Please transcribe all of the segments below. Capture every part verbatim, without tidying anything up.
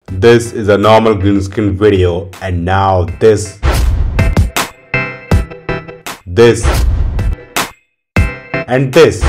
This is a normal green screen video, and now this, this, and this.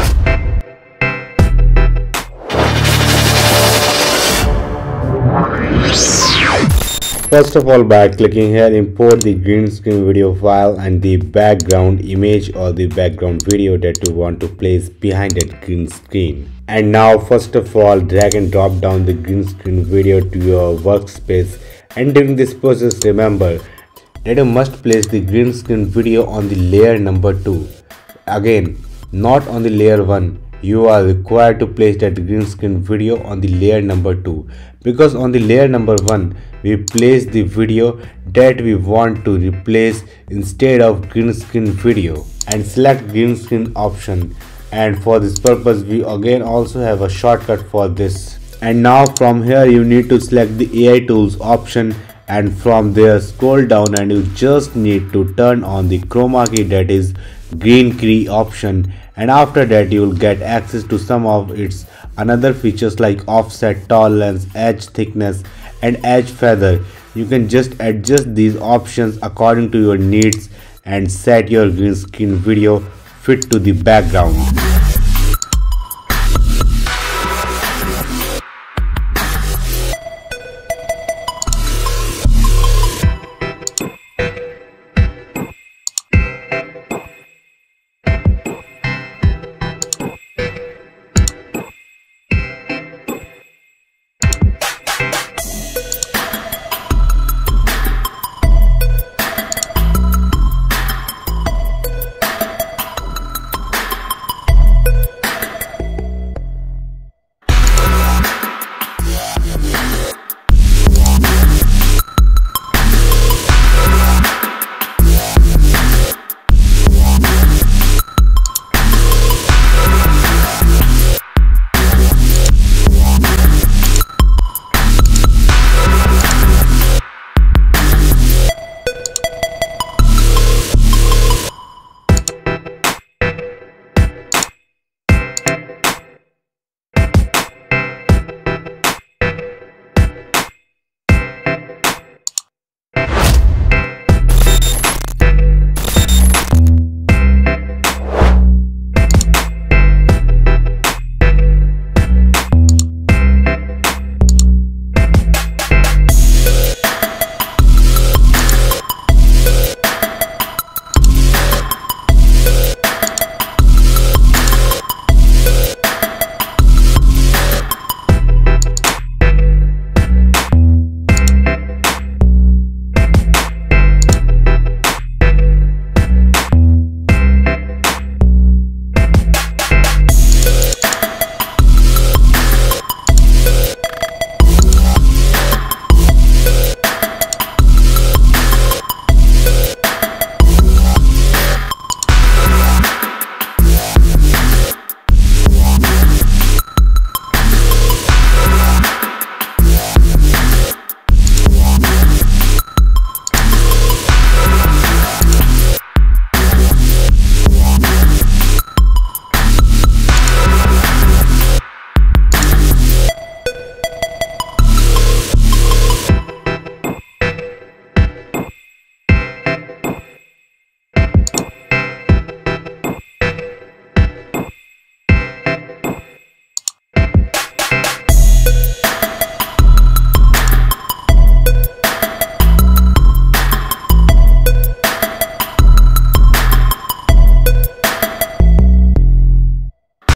First of all, by clicking here, import the green screen video file and the background image or the background video that you want to place behind that green screen. And now first of all, drag and drop down the green screen video to your workspace, and during this process remember that you must place the green screen video on the layer number two. Again, not on the layer one. You are required to place that green screen video on the layer number two, because on the layer number one we place the video that we want to replace instead of green screen video, and select green screen option. And for this purpose we again also have a shortcut for this. And now from here you need to select the A I tools option, and from there scroll down and you just need to turn on the chroma key, that is green key option, and after that you will get access to some of its another features like offset, tolerance, edge thickness and edge feather. You can just adjust these options according to your needs and set your green screen video fit to the background.